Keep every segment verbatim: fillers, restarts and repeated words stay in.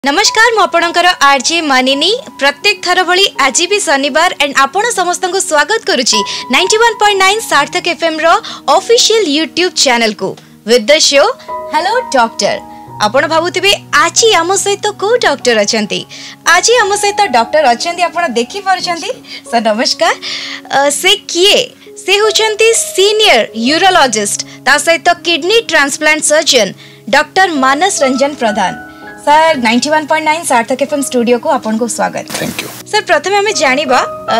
नमस्कार मु आपणकर आरजे मानिनी प्रत्येक थर भली आज भी शनिवार एंड आपण समस्त को स्वागत करुची ninety one point nine Sarthak FM रो ऑफिशियल यूट्यूब चैनल को with the show hello doctor. आपण भाबुथिबे आजी आम सहित को डॉक्टर अछंती आजी आम सहित डॉक्टर अछंती आपण देखि पारछंती। सर नमस्कार। uh, से किए से होचंती सीनियर यूरोलॉजिस्ट ता सहित kidney transplant surgeon doctor Manas Ranjan Pradhan. Sir ninety one point nine Sarthak FM studio को आपन को स्वागत। Thank you sir. प्रथमे हमें जानिबा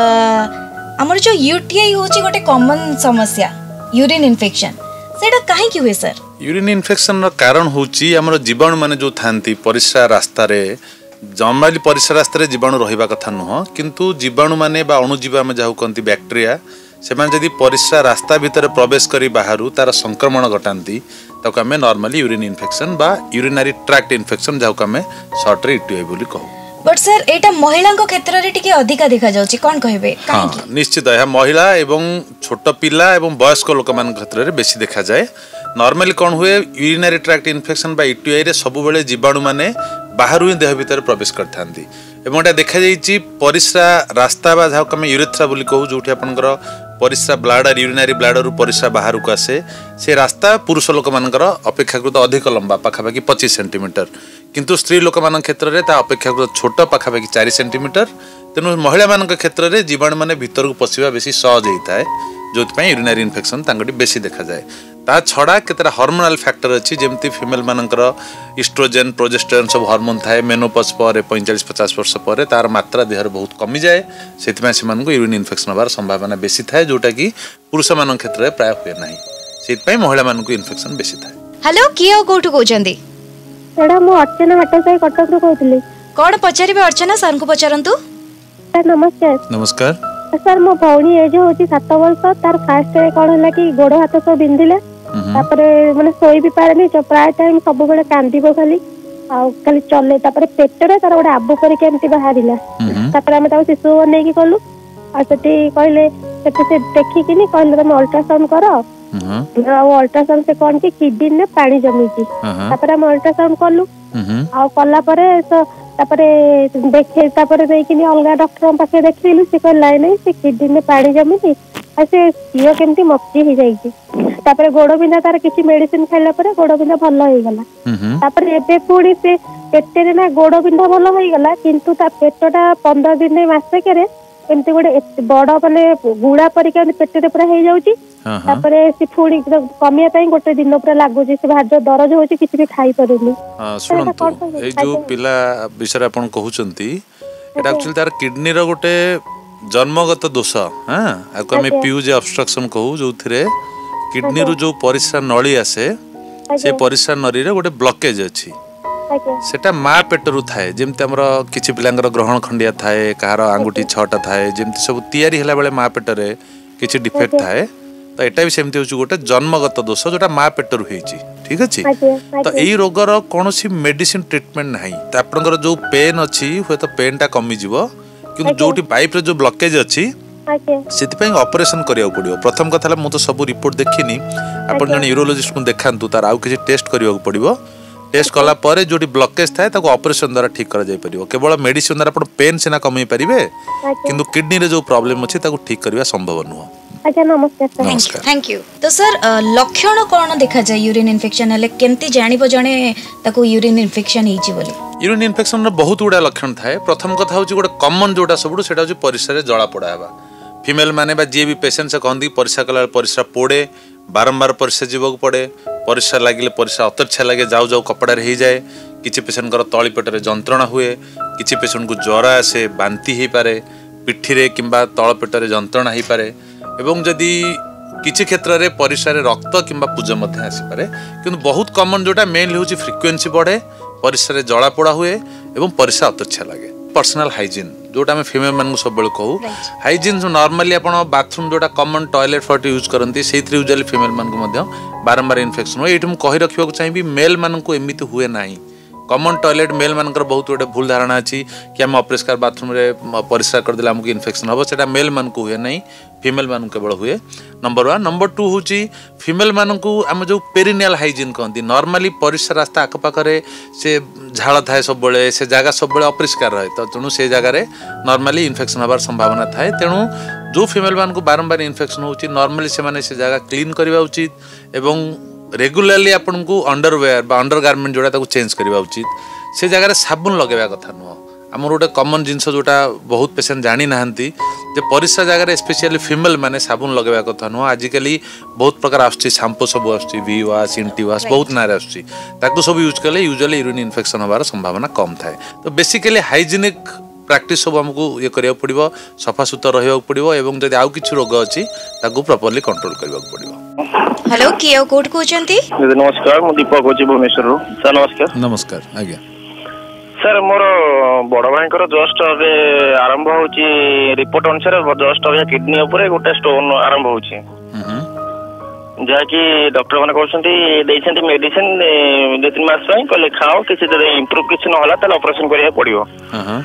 हमर जो यूटीआई होची गोटे कॉमन समस्या यूरिन इन्फेक्शन सेटा काहे कि हुए सर? यूरिन इन्फेक्शन रो कारण होची हमर जीवाणु माने जो थांती परिस्रा रास्ता रे जमाली परिस्रा रास्ता रे जीवाणु रहिबा कथा नुह किंतु जीवाणु माने बा अणुजीवा में जाहु कंती बैक्टीरिया से माने जदी परिस्रा रास्ता भीतर प्रवेश करी बाहरु तार संक्रमण घटांती ताको हमें नॉर्मली यूरिन इन्फेक्शन बा यूरिनरी ट्रैक्ट इन्फेक्शन जाहु हमें शॉर्ट रे यूटीआई बोली कहू। बट सर एटा महिला को क्षेत्र रे टिके अधिका देखा जाउची कोन कहबे? हां निश्चित है महिला एवं छोट पिला एवं वयस्क लोक मान क्षेत्र रे बेसी देखा जाए। नॉर्मली कौन हुए यूरिनरी ट्रैक्ट इन्फेक्शन बा यूटीआई रे सब बेले जीवाणु माने बाहरु ही देह भीतर प्रवेश करथांती एवं एटा देखा जाईची परिस्रा रास्ता बा जाहु हमें यूरेथ्रा बोली कहू जोठी आपनकर परिस्रा ब्लाडर यूरिनरी ब्लाडर परिस्रा बाहर को आसे से रास्ता पुरुष लोक मानकर अपेक्षाकृत अधिक लंबा पाखापाखि पच्चीस सेंटीमीटर किंतु स्त्री लोक मान क्षेत्र में ता अपेक्षाकृत छोट पाखापाखि चार सेंटीमीटर। तेणु महिला मान क्षेत्र में जीवाणु माने भीतर को पशिबा बेसी सहज होता है जो यूरिनरी इन्फेक्शन तांगटी बेसी देखा जाए। ता छड़ा केतरा हार्मोनल फैक्टर अच्छी जमती फीमेल मानकर इस्ट्रोजेन प्रोजेस्टेरोन सब हार्मोन थाए मेनोपॉज पर पैंतालीस पचास वर्ष पर तार मात्रा देहर बहुत कमी जाए से यूरिन इन्फेक्शन होबार संभावना बेसी थाए जोटा कि पुरुष मान क्षेत्र में प्राय हुए ना से महिला मान इन्फेक्शन बेसी थाए। हेलो किए कोठु कहउचंदी? एडा मु अर्चना भट्टाचार्य कटक रो कहउतली। कोन पचारिबे अर्चना सर को पचारंतु। सर नमस्कार। नमस्कार सर मो भौणी एज होची सात वर्ष तार फास्ट रे कोन हला कि गोड़ हाथ सब बिंदिला तापरे माने सोई भी पारेनी प्राय टाइम सब बेले कांदीबो खाली आ खाली चले तापरे पेटरे तार गोटे आबु करी केमती बाहरिला तापरे हम ताको शिशु नै की कलु आ सेठी कहले सेठी से देखि किनी कहले तुम अल्ट्रासाउंड करो आ अल्ट्रासाउंड से कोन कि किडनी में पानी जमी छी तापरे हम अल्ट्रासाउंड कलु आ कला परे तापरे देखे तापरे नै किनी अलगा डॉक्टर पाखे देखिलु से कहला नै से किडनी में पानी जमी छी आ से सियो केमती मक्की ही जाई छी तापरे गोड़ बिंधा तार किछि मेडिसिन खाइला परे गोड़ बिंधा भलो होई गला तापरे एबे पुडी से पेटे ना गोड़ बिंधा भलो होई गला किंतु ता पेटटा पंद्रह दिन मासे करे एमती गोटे बड़ माने गुड़ा परिका पेटे रे पूरा हे जाउची तापरे से फुडी कमिया ताई गोटे दिन पूरा लागुची से भाज दरज होची किछि भी खाई परुनी। हां सुनंतु ए जो पिला विषय आपण कहउचंती एटा एक्चुअली तार किडनी रो गोटे जन्मगत दोष हां आको हमें पीयूज ऑब्स्ट्रक्शन कहू जो थिरे किडनी रो जो परिस्रा नळी आसे से परिस्रा नळी रे गोटे ब्लॉकेज अछि सेटा मा पेटरु थाए जेमते हमर किछि पिलांगर ग्रहण खंडिया थाए कहार आंगुठी छटा थाए जेमते सब तयारी हला बेले मा पेटरे किछि डिफेक्ट थाए तो एटा भी सेमते होछु गोटे जन्मगत दोष जोटा मा पेटरु हेछि ठीक अछि। तो एई रोगर कोनोसी मेडिसिन ट्रीटमेंट नाही त आपनकर जो पेन अछि होय तो पेन टा कमी जिवो किंतु जोटी पाइप रे जो ब्लॉकेज अछि से ऑपरेशन करिया पड़ियो। प्रथम कथा मु तो सब रिपोर्ट देखिनी आपण जने यूरोलॉजिस्ट को देखांतु तार आउ किछि टेस्ट करिया पड़ियो टेस्ट कला परे जोटी ब्लॉकेज थाए ताको ऑपरेशन द्वारा ठीक करा जाय परियो। केवल मेडिसिन द्वारा आपण पेन सेना कमी परिबे किंतु किडनी रे जो प्रॉब्लम अछि ताको ठीक करबा संभव नुह। अच्छा नमस्कार सर। नमस्कार थैंक यू। तो सर लक्षण कोन देखा जाय यूरिन इन्फेक्शन हले केमती जानिबो जने ताको यूरिन इन्फेक्शन हिची बोली? यूरिन इन्फेक्शन रे बहुत गुडा लक्षण थाए। प्रथम कथा होची गोटे कॉमन जोटा सबडू सेटा होची परिस्रा रे जळा पडा हेबा फीमेल माने बा जे भी पेशेंट से कहंदी परिस्रा कला परिस्रा पोड़े बारंबार परिस्रा जीवक पड़े परिस्रा लागिले परिस्रा अतच्छा लागे जाऊ जाऊ कपड़ा रे ही जाए किछि पेशेंट कर तळी पेटरे जंत्रणा हुए किछि पेशेंट को ज्वर आसे बांती ही पारे पिठी रे किंबा तळ पेटरे जंत्रणा ही पारे एवं जदी किछि क्षेत्र रे परिस्रा रे रक्त किंबा पूज मध्ये आसी पारे किंतु बहुत कॉमन जोटा मेनली होची फ्रीक्वेंसी बढ़े परिस्रा रे जळा पोड़ा हुए एवं परिस्रा अतच्छा लागे। पर्सनल हाइजीन जोटा हमें फीमेल मान सब बेले कहू हाइजीन नॉर्मली आपण बाथरूम जोटा कॉमन टॉयलेट फॉट यूज करंती सेथि यूजुअली फीमेल मान को मध्य बारंबार इन्फेक्शन हो एठी मु कहि रखिबा को चाहिबी मेल मान को एमिति हुए नाही कमन टॉयलेट मेल मानकर बहुत गोटे भूल धारणा अच्छी कि आम अपरिष्कार बाथरूम रे परिष्कार करदे आमको इन्फेक्शन हम से मेल मान को हुए नहीं फीमेल मान केवल हुए नंबर वन नंबर टू हूँ फीमेल मान को आम जो पेरिनियल हाइजीन कहती नॉर्मली परिष्कार रास्ता आखपाखे से झाड़ थाए सब से जगह सब अपरिष्कार रहे तो तेणु से जगार नॉर्मली इन्फेक्शन हबार संभावना थाए तेणु जो फीमेल मान को बारंबार इन्फेक्शन होची नॉर्मली से से जगह क्लीन करवा उचित एवं रेगुलाली आपन को अंडरवेयर बा अंडरगारमेंट जोड़ा ताको चेंज करवा उचित से जगह साबुन लगेवा कथा नुह आमर गोटे कमन जिनस जोटा बहुत पेसेंट जानी नाहंती जे परिस्रा जगह स्पेशली फीमेल माने साबुन लगेवा कथा नुह आजिकली बहुत प्रकार आछी शैम्पू सब आछी वी वाश इंटी वाश बहुत नारे आछी ताको सब यूज कले यूजुअली यूरिन इन्फेक्शन होबार संभावना कम थाए तो बेसिकली हाइजीनिक प्रैक्टिस सब हमको ये करिया पड़िबो सफा सुतर रहइबा पड़िबो एवं जदि आउ किछु रोग अछि ताको प्रॉपर्ली कंट्रोल करबा पड़िबो। हेलो कियो कोड कोचंती नमस्कार मु दीपक होची भुवनेश्वर रो सर नमस्कार नमस्कार आज्ञा सर मोर बड़ भाईकर जस्ट अबे आरंभ होची रिपोर्ट अनुसार जस्ट अबे किडनी ऊपर गोटे स्टोन आरंभ होची जाकि डॉक्टर माने कहउछंती देइछंती मेडिसिन दो तीन मास पई कहले खाओ किछि जदि इंप्रूव किछि न होला त ऑपरेशन करिया पड़िबो हां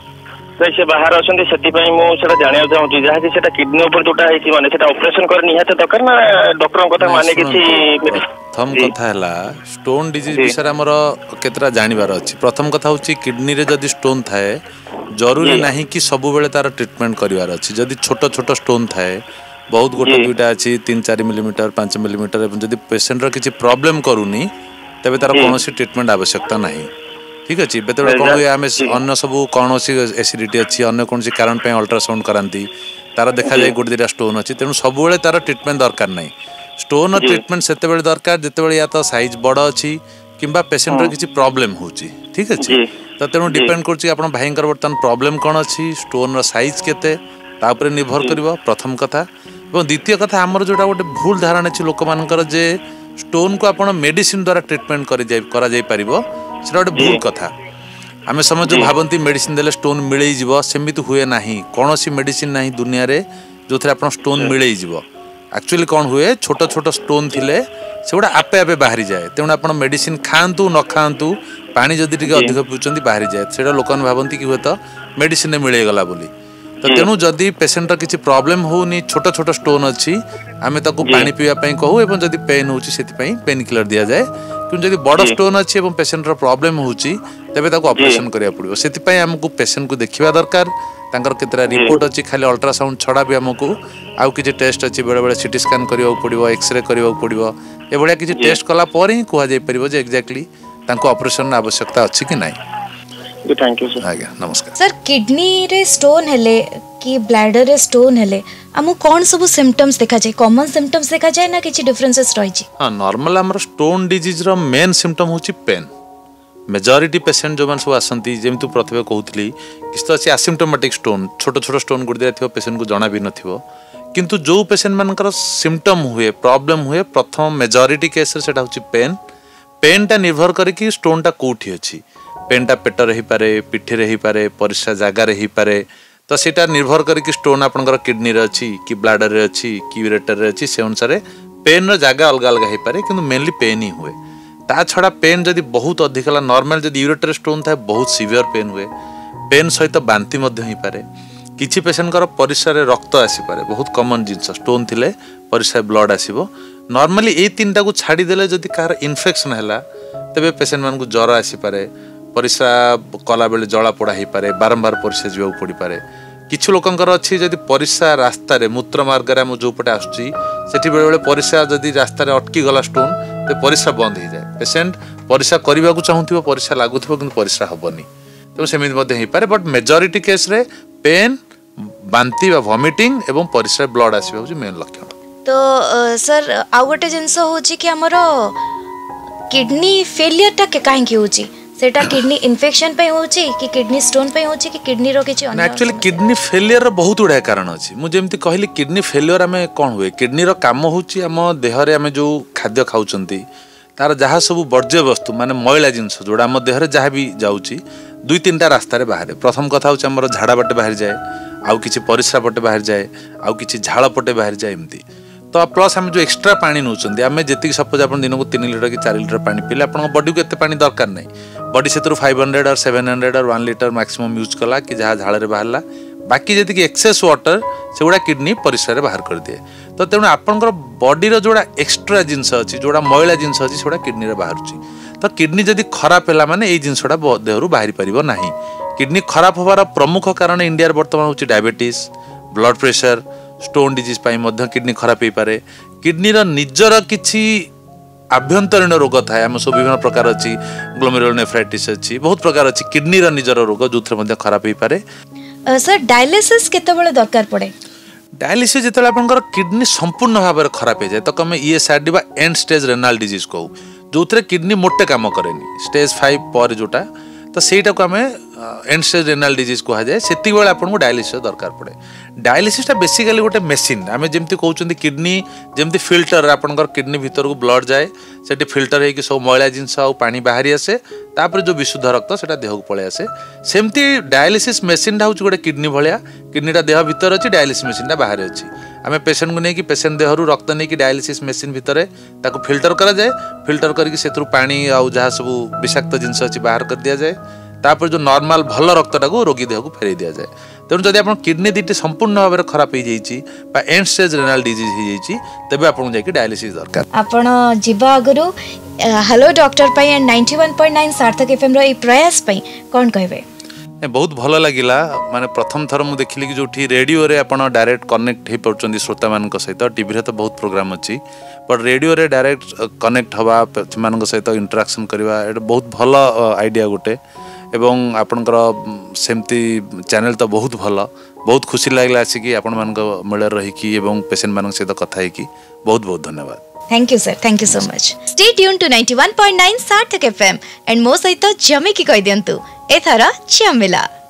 से बाहर अच्छे से मुझे जाना चाहूँ जहाँकि किडनी ऊपर जोटा है माने ऑपरेशन कर निहाते दरकार ना डॉक्टर कथा माने किछि प्रथम कथा है स्टोन डिजीज विषय आमर केतरा जानिबार अछि प्रथम कथा होछि किडनी रे जदि स्टोन थाए जरूरी नहीं कि सब बेले तार ट्रीटमेंट करिवार अछि जदि छोट छोट स्टोन थाए बहुत गोटे दुईटा अच्छी तीन चार मिलीमीटर पांच मिलीमीटर जदि पेसेंट किसी प्रॉब्लम करूनी तेबे तार कोनोसी ट्रीटमेंट आवश्यकता नहीं ठीक अच्छे बेतबे कौन हुए आम अन्न सब कौन एसिडिटी अच्छी अन्य कौन कारण पे अल्ट्रासाउंड कराती तार देखा जाए गोटे दुटा स्टोन अच्छी तेणु सब तार ट्रीटमेंट दरकार नहीं स्टोन ट्रीटमेंट से दरकार जिते या तो साइज बड़ अच्छी किंबा पेसेंटर किसी प्रॉब्लम होची ठीक अच्छे तो तेणु डिपेंड कर भाई बर्तमान प्रॉब्लम कौन अच्छी स्टोन साइज केते तापर निर्भर कर प्रथम कथा और द्वितीय कथा आमर जोटा गोटे भूल धारणा अच्छी लोक मानकर जे स्टोन को आप मेडिसिन द्वारा ट्रीटमेंट करा जाई परिबो सेटा गोटे भूल कथा आम समझ भावती मेडिसिन देले स्टोन मिल सेमती हुए ना कौन सी मेडिसिन ना दुनिया रे जो थे आप स्टोन मिल एक्चुअली कौन हुए छोट छोट स्टोन थिले से गुड़ा आपे आपे बाहरी जाए तेणु आप मेडिसिन खातु न खातु पानी जदि टिके अधिक पिउछंती बाहरी जाए सेटा लोक भावती कि हुए तो मेडिसिन मिलगला बोली तो तेणु जदि पेसेंटर किसी प्रॉब्लम होनी छोट छोट स्टोन अच्छी आम ताकू पानी पीवाई कहू एवं जदि पेन होती पेन किलर दि जाए कि जब बड़ स्टोन अच्छी और पेसेंटर प्रॉब्लम होती तेबे ताकू ऑपरेशन करिया पड़िबो सेति आमको पेसेंट को देखिबा दरकार तांकर केतरा रिपोर्ट अच्छी खाली अल्ट्रासाउंड छड़ा भी आमको आउ किछि टेस्ट अच्छी बेले बेले सीटी स्कैन करिया पड़िबो एक्सरे करिया पड़िबो ए भलिया किछि टेस्ट कला पर ही कुआ जाय परिबो जे एक्जेक्टली तांको ऑपरेशन आवश्यकता अच्छी कि नहीं। थैंक यू सर आज्ञा नमस्कार सर किडनी रे स्टोन हेले कि ब्लैडर रे स्टोन हेले हमु कोन सब सिम्पटम्स देखा जाय कॉमन सिम्पटम्स देखा जाय ना किछि डिफरेंसेस रहि छी हां नॉर्मल हमर स्टोन डिजीज रो मेन सिम्पटम होची पेन मेजॉरिटी पेशेंट जो मन सब आसंती जेमतु प्रथमे कहउतली किछ तो अछि एसिम्प्टोमेटिक स्टोन छोट छोट स्टोन गुड देथियो पेशेंट को जणा भी नथिवो किंतु जो पेशेंट मानकर सिम्पटम हुए प्रॉब्लम हुए प्रथम मेजॉरिटी केस रे सेटा होची पेन पेन टा निर्भर करी कि स्टोन टा कोठी अछि पेनटा पेट रही पारे पिठी रही पारे परिस्रा जगह रही पारे तो सेटा निर्भर करी कि स्टोन आपनकर किडनी रे अछि कि ब्लैडर रे अछि कि यूरेटर रे अछि से अनुसार पेन रो जगह अलग अलग हे पारे किंतु मेनली पेन ही हुए ता छड़ा पेन जदि बहुत अधिक हला नॉर्मल जदि यूरेटर स्टोन था बहुत सीवियर पेन हुए पेन सहित बांती मध्य ही पारे किछि पेशेंट कर परिस्रा रे रक्त आसी पारे बहुत कॉमन जिंस स्टोन थिले परिस्रा ब्लड आसीबो नॉर्मली ए तीनटा को छाडी देले जदि कार इन्फेक्शन हैला तबे पेशेंट मान को ज्वर आसी पारे परिस्रा कला बेले जला पोड़ा हो पारे बारंबार परिस्रा जीवा पड़ी पारे किछु लोकंकर अच्छी जदि परिस्रा रास्ता रे मूत्र मार्ग रे हम जो पटे आसुची सेठी बेले बेले परिस्रा जदि रास्ता रे अटकी गला स्टोन तो परिस्रा बंद हो जाए पेशेंट परिस्रा करबा को चाहूथिबो परिस्रा लागुथिबो किंतु परिस्रा हबनी तो सेमिति मध्ये हे पारे बट मेजॉरिटी केस रे पेन बांती बा वॉमिटिंग एवं परिस्रा ब्लड आसीबा होची मेन लक्षण तो सर आउ गोटे जिंस होची कि हमरो किडनी फेलियर टा के काहे की होची सेटा किडनी इन्फेक्शन पे होची कि किडनी स्टोन पे होची कि किडनी रो किछि अन्य एक्चुअली किडनी फेलियर बहुत गुडा कारण अछि मु जेमति कहली किडनी फेलियर हमें कोन हुए किडनी रो काम होची हम देह रे हमें जो खाद्य खाउचंती तार जहाँ सब वर्ज्य वस्तु माने मैला जिनस जोड़ा आम देह जहाँ भी जाऊँगी दुई तीन टा रास्तार बाहर प्रथम कथा हूँ आम झाड़ा पटे बाहर जाए आउ किछि परिस्रा पटे बाहर जाए आउ किछि झाड़ पटे बाहर जाए एमती तो प्लस आम जो एक्सट्रा पानी नौकरी आम जी सपोज आप दिन को तीन लिटर कि चार लिटर पानी पीले आप बॉडी को एत पानी दरकार नहीं बॉडी से फाइव हंड्रेड और सेवेन हंड्रेड और वन लिटर मैक्सिमम यूज कला कि जहाँ झाड़े बाहरला बाकी जी एक्सेस वाटर से गुड़ा किडनी परिस्रा बाहर कर दिए तो तेणु आपंकर बॉडीर जोड़ा एक्सट्रा जिनस अच्छी जोड़ा मैला जिनस अच्छी से किडनी बाहर तो किडनी जदि खराब है माने ये जिनसटा देहरु बाहर पार ना किडनी खराब होवार प्रमुख कारण इंडिया बर्तमान हूँ diabetes blood pressure stone disease kidney खराब हो पारे किडनी निजर किछि आभ्यंतरीण रोग थाए आम सब विभिन्न प्रकार अच्छी ग्लोमेरुलर नेफ्राइटिस अच्छी बहुत प्रकार अच्छी किडनी निजर रोग जो थे खराब हो पारे सर डायलिसिस केतेबेले दरकार पड़े डायलिसिस जिते आपंकर किडनी संपूर्ण भाव में खराब हो जाए तो आम ईएसआरडी बा एंड स्टेज रेनाल डिजीज कहू जो थे किडनी मोटे काम करेनि स्टेज फाइव पर जोटा तो सहीटा को आम एंड स्टेज रेनाल डिजीज कहुए से आपको डायलिसिस दरकार पड़े डायलिसिसटा बेसिकली गोटे मेसीन आम जमी कहते किडनी जमी फिल्टर आपंकर किडनी भीतर को ब्लड जाए से फिल्टर होगी सब मैला जिनस आ पानी बाहरी आसे तापर जो विशुद्ध रक्त से देह को पलि आसे सेमती डायलिसिस मेसीनटा हूँ गोटे किडनी भाया किडनीटा देह भीतर अच्छी डायलिसिस मेसीनटा बाहर अच्छी आम पेसेंट को लेकिन पेसेंट देहरु रक्त नहीं डायलिसिस मेसीन भितर ताको फिल्टर करा जाए फिल्टर करके से पानी आउ जहाँ सब विषाक्त जिनस अच्छी बाहर कर दिया जाए तापर जो नॉर्मल भल रक्तटा को रोगी देह को फेरई दि जाए तेणु जब आप किडनी दीटी संपूर्ण भाव में खराब हो जाए एंड स्टेज रेनाल डिजीज हो तेज आपको जाकि डायलिसिस दरकार आपण जीवा आगु हेलो डॉक्टर पाई and ninety one point nine Sarthak FM रो प्रयास पाई कौन कहबे बहुत भल लगिला माने प्रथम थर मु देखिली कि जोठी रेडियो रे आपण डायरेक्ट कनेक्ट हे परचंदी श्रोता मानक सहित टीवी रे तो बहुत प्रोग्राम अच्छी पर रेडियो रे डायरेक्ट कनेक्ट हवा मानक सहित इंटरेक्शन करवा एटा बहुत भल आइडिया गोटे एवं आपणकर सेमती चैनल तो बहुत भल बहुत खुशी लगला आसिकी आपण मानक मेल रही एवं पेशेंट मानक सहित कथा हेकी बहुत बहुत धन्यवाद thank you sir thank you so much stay tune to ninety one point nine Sarthak FM and मो सहित जमी की कहि दियंतु एथरा चमिला।